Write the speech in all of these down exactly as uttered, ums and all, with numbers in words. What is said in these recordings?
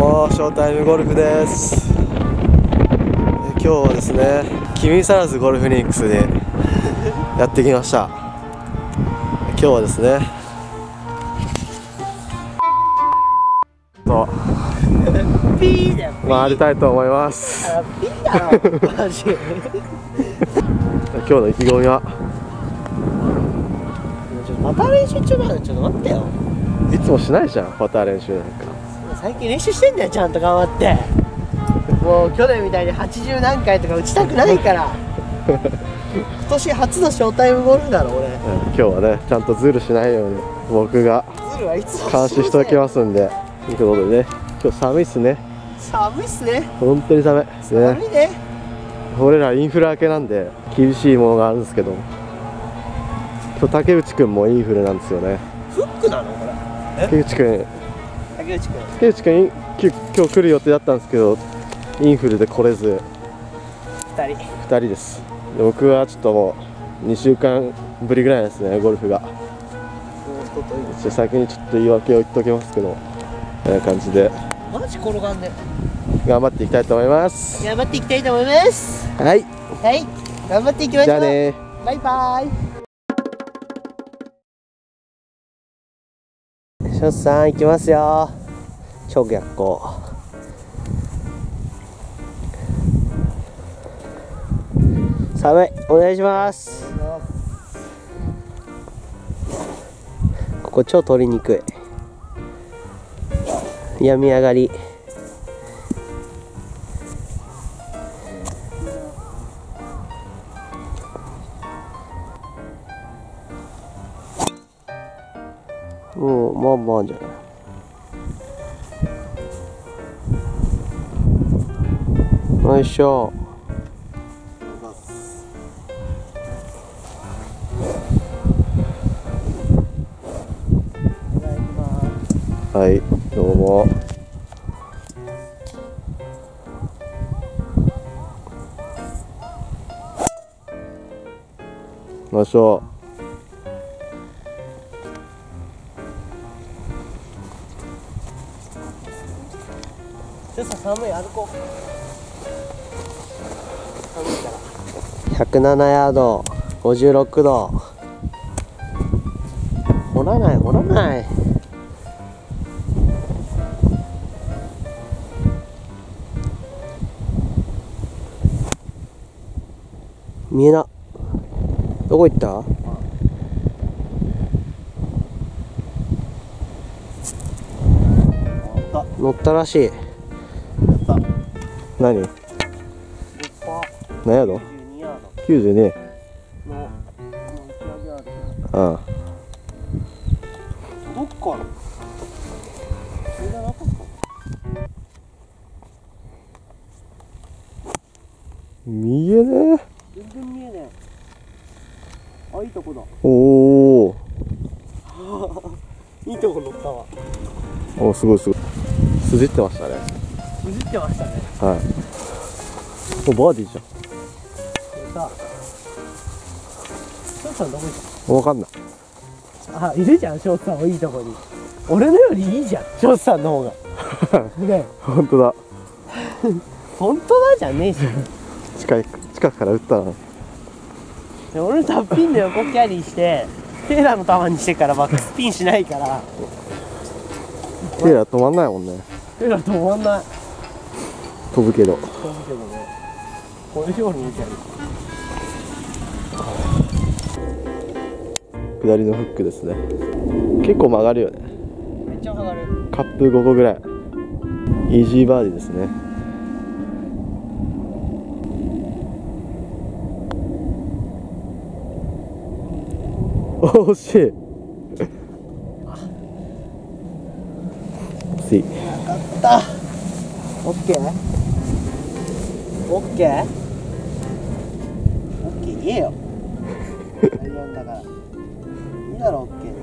もショータイムゴルフです。今日はですね、君さらずゴルフリンクスでやってきました。今日はですね、と回りたいと思います。 ピーだろマジ。 今日の意気込みは、 ちょっとパター練習中なの。ちょっと待ってよ。 いつもしないじゃんパター練習なんか。 最近練習してんだよ、ちゃんと頑張って。もう去年みたいにはちじゅう何回とか打ちたくないから。今年初のショータイムゴルフだろ俺、うん、 今日はねちゃんとズルしないように僕が監視しておきますんで。ということでね、今日寒いっすね。 寒いっすね。 本当に寒い、ね、 寒いね。 俺らインフル明けなんで厳しいものがあるんですけど、今日竹内くんもインフルなんですよね。 フックなのこれ。 竹内くん竹内くん竹内くん今日来る予定だったんですけどインフルで来れずふたりふたりです。で僕はちょっともうにしゅうかんぶりぐらいですね、ゴルフが。もう一ついいですよ。先にちょっと言い訳を言っておきますけど、こんな感じでマジ転がんね。 頑張っていきたいと思います。 頑張っていきたいと思います。 はいはい頑張っていきましょう。 じゃあね、 バイバイ。ショッさん行きますよ。超逆光。寒い。お願いします。ここ超取りにくい。病み上がり。もうまあまあじゃない。よいしょ。 はい、どうも。よいしょ。 ちょっと寒い、歩こう。寒いから。ひゃくななヤード、ごじゅうろくど。掘らない、掘らない。見えな。どこ行った？乗ったらしい。 何？何ヤード？きゅうじゅうに。ああ。 どっかな？ 見えねえ。 全然見えねえ。あ、いいとこだ。 おお。 いいとこ乗ったわ。 お、すごいすごい。すじってましたね。 すじってましたね。 はい。お、バーディーじゃん。 さあ、ショーさんどこ行った？ わかんない。 あ、いるじゃん、ショーさんもいいとこに。俺のよりいいじゃん、ショーさんの方が。ね、 本当だ。 本当だじゃねえし。 近い近くから打ったな。 俺のタッピンの横キャリーしてテーラーの球にしてからバックスピンしないから。 テーラー止まんないもんね。 テーラー止まんない。 飛ぶけど。 飛ぶけどね。これ以上にいいキャリー。下りのフックですね。結構曲がるよね。 めっちゃ曲がる。 カップごこぐらい。イージーバーディーですね。惜しい。惜しい。 よかった。オッケー。オッケー。オッケー言えよ。アイアンだから。いいだろオッケー。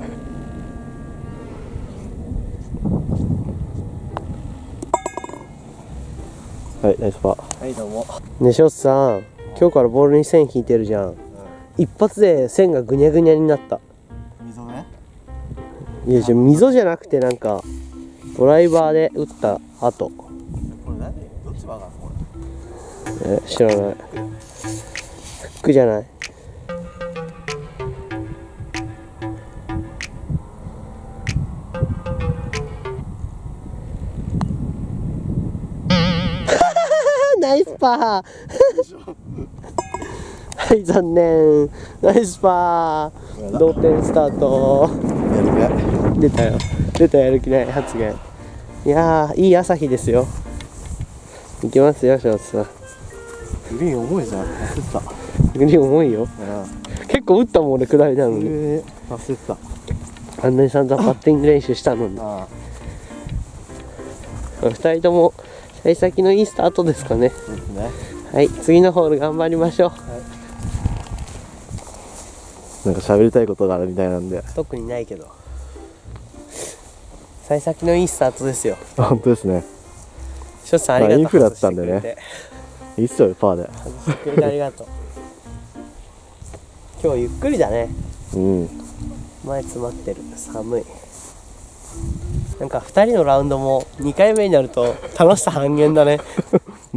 はい、ナイスパー。 はい、どうも。ね、ショッさん、今日からボールに線引いてるじゃん。うん、一発で線がぐにゃぐにゃになった。溝ね？いや、じゃ溝じゃなくてなんかドライバーで打った後。 これ何？どっち曲がるのこえ、知らない。フックじゃない。ナイスパーはい残念。ナイスパー同点スタート。 やる気ない。 出たよ出たやる気ない発言。いやーいい朝日ですよ。いきますよ翔さん。 グリーン重いじゃん。焦ってた。 グリーン重いよ。結構打ったもん俺下りなのに。 えー、焦ってた。 あんなに散々パッティング練習したのに。 あふたりとも幸先のいいスタートですかね。 そうですね。 はい次のホール頑張りましょう。 なんか喋りたいことがあるみたいなんで。 特にないけど幸先のいいスタートですよ。 本当ですね。 翔さんありがとう。 インフルだったんでね。いいっすよパーで。 外してくれてありがとう。今日ゆっくりだね。 うん。 前詰まってる。寒い。なんかふたりのラウンドもにかいめになると楽しさ半減だね。 うん。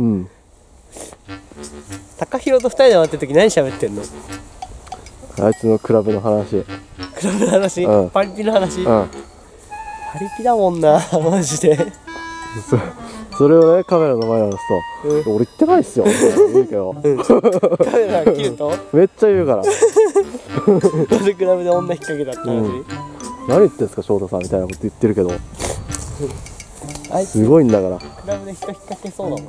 高弘とふたりで回ってる時何喋ってんの？ あいつのクラブの話。 クラブの話、 うん、 パリピの話、うん、 パリピだもんなマジで。 そ, それをねカメラの前に出すと、うん、俺言ってないっすよって言うけど、うん、カメラ切るとめっちゃ言うから。 なんでクラブで女引っ掛けたって話、うん、 何言ってんすか翔太さんみたいなこと言ってるけどあいつすごいんだから。 クラブで人引っ掛けそうだもん。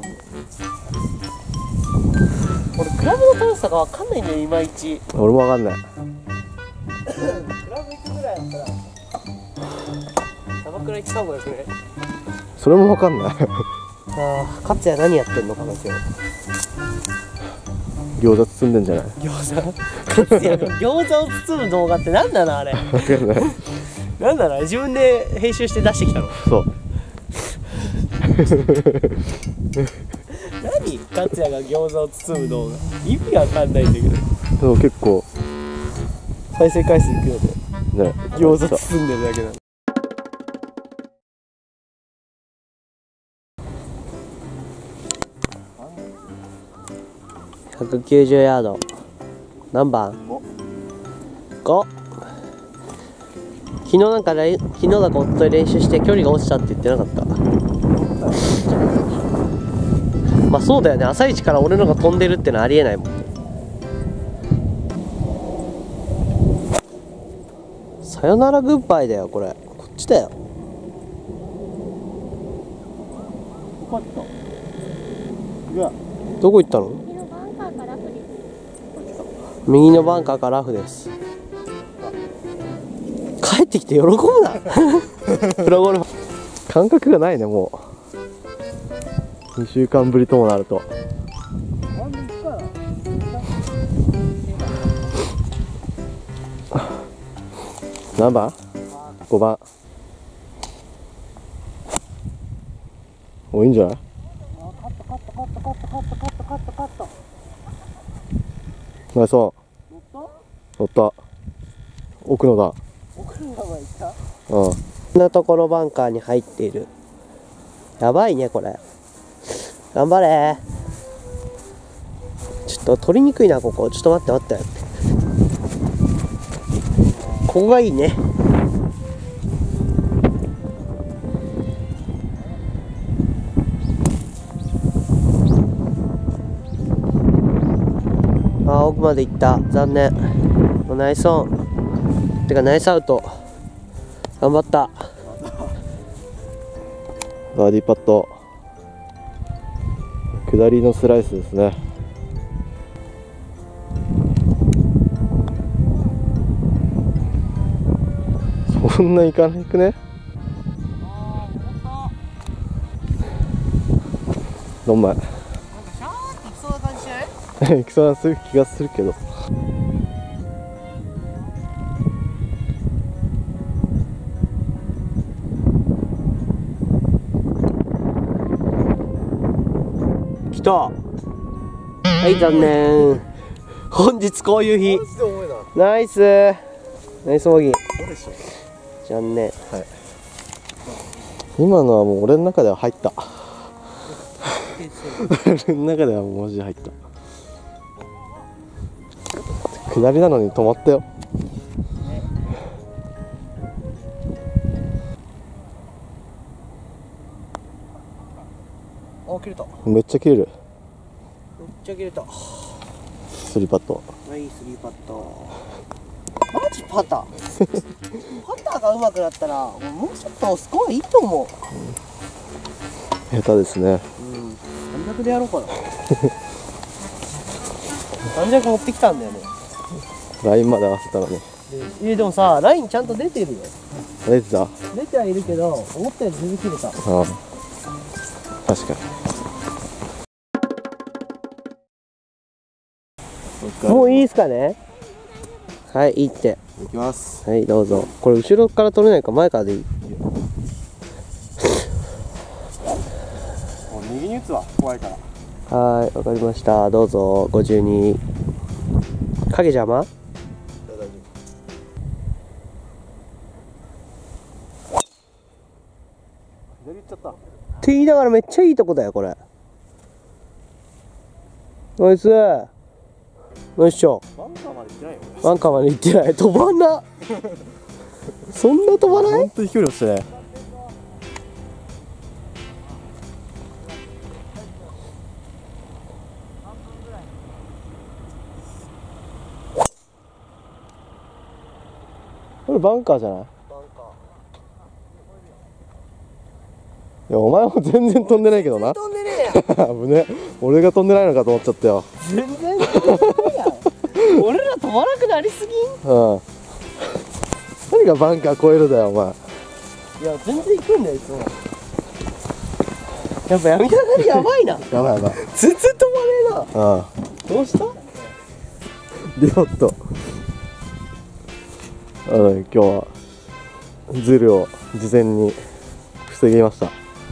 俺クラブの楽しさが分かんないんだよいまいち。 俺も分かんない。 クラブ行くぐらいだったらキャバクラ行ってた方がよくね。 それも分かんない。ああ勝也何やってんのかな今日。 餃子包んでんじゃない。 餃子勝也が餃子を包む動画って何なのあれ。 分かんない。 何なの自分で編集して出してきたの。 そう何勝也が餃子を包む動画意味わかんないんだけど。 でも結構再生回数いくよね。 ね餃子包んでるだけなの。ひゃくきゅうじゅうヤード。何番？ご。昨日なんか昨日だかおととい練習して距離が落ちたって言ってなかった？まあそうだよね。朝一から俺のが飛んでるってのはありえないもん。さよならグッバイだよこれ。こっちだよ。どこ行ったの？右のバンカーからラフです。帰ってきて喜ぶな。プロゴルファー感覚がないねもうにしゅうかんぶりともなると。何番？ごばん。おいいんじゃない？ナイスオン。乗った。奥野だ。 奥野がいた？ うん。 こんなところバンカーに入っている。やばいねこれ。頑張れ。ちょっと取りにくいなここ。ちょっと待って待って。ここがいいね。あー奥まで行った。残念。ナイスオン。てかナイスアウト。頑張った。 バーディーパット。下りのスライスですね。そんな行かなくね。どんまい。なんかシャーって行きそうな感じじゃない？ 行きそうなする気がするけど。 来た。はい残念。本日こういう日。ナイスナイスボギー。残念。 はい。 今のはもう俺の中では入った俺の中ではもう文字入った。下りなのに止まったよ。 あ、切れた。 めっちゃ切れる。 めっちゃ切れた。 スリーパット。 はい、スリーパット。マジパターパターが上手くなったらもうちょっとスコアいいと思う。 下手ですね。 うん、短尺でやろうかな短尺持ってきたんだよね。 ラインまで合わせたらね。 えー、でもさ、ラインちゃんと出てるよ。 出てた。 出てはいるけど、思ったより全然切れた。 ああ、確かに。 もういいですかね。はい、いいって。 いきます。 はい、どうぞ。これ後ろから取れないか前からでいい。 もう右に打つわ、怖いから。 はい、わかりました。どうぞ。ごじゅうに。影邪魔？ 左行っちゃった。 って言いながらめっちゃいいとこだよこれ。ナイス。ナイスショー。 バンカーまで行ってないよ。 バンカーまで行ってない。飛ばんな。そんな飛ばない？ 本当に飛距離落ちてね。これバンカーじゃない？ バンカいや、お前も全然飛んでないけどな。 ー。飛んでねえやん。 危ね。俺が飛んでないのかと思っちゃったよ。 全然飛んでないやん。俺ら飛ばなくなりすぎん？ うん。何がバンカー超えるだよ、お前。 いや、全然行くんだよいつも。やっぱ闇上がりやばいな。 やばいやばい。 全然飛ばねえな。 ああ。 どうした？ リオット。あの、今日はズルを事前に防ぎました。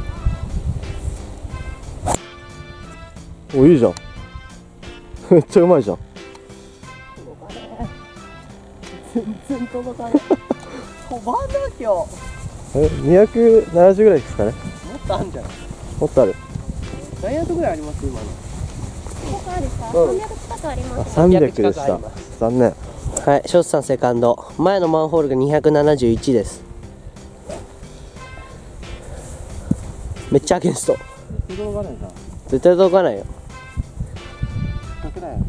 お、いいじゃん。めっちゃうまいじゃん。 全然届かない。飛ばんな今日。 え、にひゃくななじゅうぐらいですかね。 もっとあんじゃん。 もっとある。 何ヤードぐらいあります今の？ ここですか？ うんさんびゃく近くあります。 さんびゃくでし近くあたります。 残念。 はい、ショーツさんセカンド。前のマンホールがにひゃくななじゅういちです。めっちゃアゲンスト。 届かないな。 絶対届かないよ。 かけない。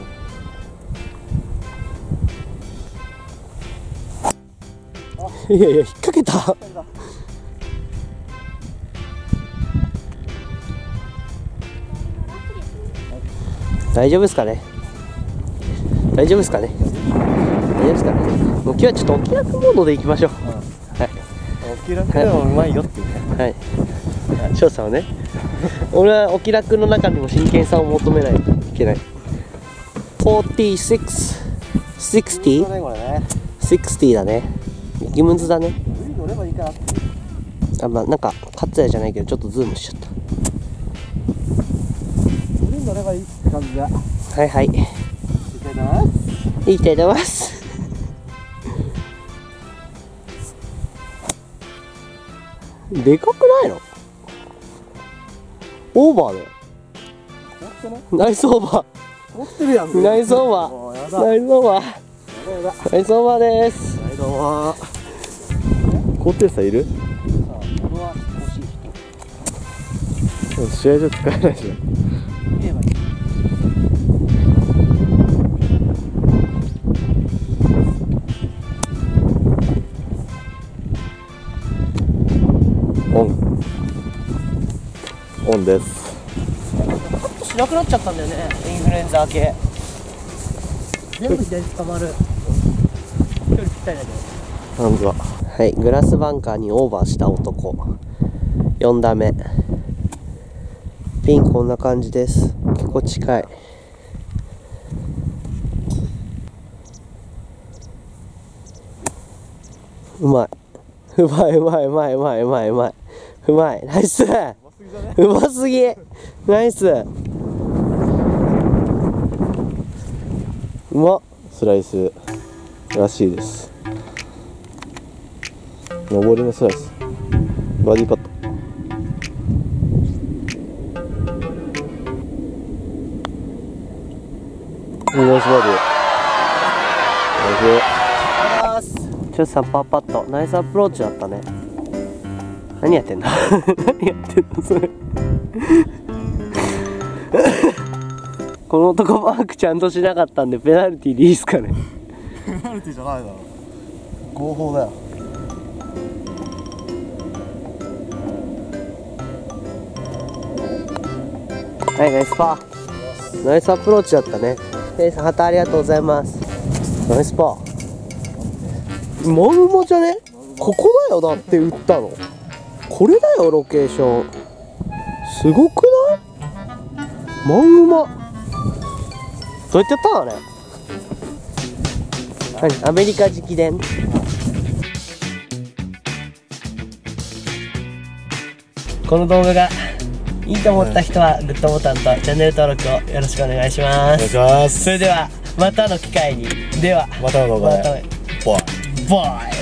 いやいや、引っ掛けた。大丈夫ですかね。大丈夫ですかね。大丈夫ですかね。もう今日はちょっとお気楽モードでいきましょう。 うん、 はい。 お気楽でもうまいよっていうね。 はい。翔さんはね。俺はお気楽の中にも真剣さを求めないといけない。よんじゅうろく、ろくじゅう、ろくじゅう、 ね、これね。 ろくじゅうだね。ギムズだね。 無理乗ればいいかなって。 あ、まあ、なんかカッツヤじゃないけどちょっとズームしちゃっ無理乗ればいいって感じだ。 た。はいはい。 いけないいいと思います。でかくないの？オーバーだよ。ナイスオーバ持ってるやん。 ー。ナイスオーバー。 もうやだ。 ナイスオーバー。 やだやだ。 ナイスオーバーです。 はい、どうも。高低差いる？ さあ、これは欲しい人。 でも試合じゃ使えないじゃん。 見ればいい。 オン。オンです。 カットしなくなっちゃったんだよね。インフルエンザ明け。全部左捕まる。距離ぴったりだけど。 なんだ。 はい、グラスバンカーにオーバーした男。よん打目。ピンこんな感じです。結構近い。うまい。うまいうまいうまいうまいうまいうまい。うまい。ナイス。うますぎ。ナイス。うまっ。 スライスらしいです。上りのスライス。バーディーパット。 スバーディー。ナイス。 ちょっとさんパッパッとナイスアプローチだったね。何やってんの何やってんのそれこの男マークちゃんとしなかったんでペナルティーでいいですかね。 ペナルティーじゃないだろ、合法だよ。 はい、ナイスパー。ナイスアプローチだったね。ヘイさん、旗ありがとうございます。ナイスパー。まんまじゃね？ここだよ、だって打ったの。これだよ、ロケーション。すごくない？まんま。どうやってやったのね。何？アメリカ直伝。この動画がいいと思った人はグッドボタンとチャンネル登録をよろしくお願いします。 お願いします。 それではまたの機会に。ではまたの動画で。 またね。 ボイ。 ボイ。